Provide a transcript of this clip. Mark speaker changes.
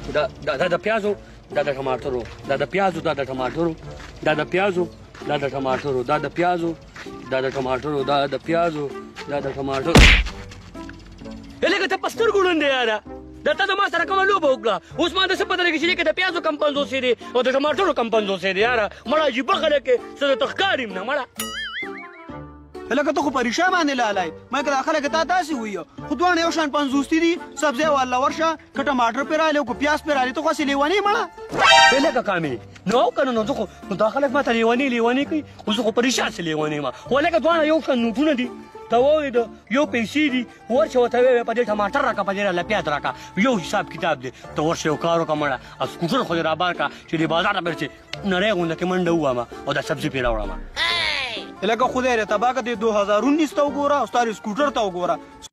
Speaker 1: دا د پیازو دا د ټماټرو دا د پیازو دا د ټماټرو دا د پیازو دا د ټماټرو دا د پیازو دا د ټماټرو دا د پیازو دا د ټماټرو لکه ته په سترګو ړوند دی یاره دا ته زما سره کومه لوبه وکړه اوس ما داسې پته لګي چې د پیازو کم 500 دی او د ټماټرو کم 500 دی یاره مړه عجیبه خلک یې څه درته ښکاري نه مړه
Speaker 2: لکه ته خو پریشان باندې لالی ما که دا خلک تا داسې وویه خو دواړه یو شان 500 دي سبزی والا ورشه که ټماټر پرې رالی او که پیاز پرې رالی ته خو هسې لیونی مړه
Speaker 1: لکه کامل نو او که نه نو زه خو دا خلک ما ته لیونی کوي خو زه خو پریشان سې لیونی یم خو لکه دواړه یو شان نوټونه دي ته ووایې د یو پیسې دي ورشه ورته ویې په دې ټماټر راکړه په دې راله پیاز راکړه یو حساب کتاب دی ته ورشه یو کار وکړه مړه او سکوټر خو دې رابار کړه چې دې بازار ته بېرته نری غونده کې منډه ووهمه او دا سبزي پرې راوړمه
Speaker 2: لکه خدای دې تباه که دې 2019 ته وګوره او ستا سکوټر ته وګوره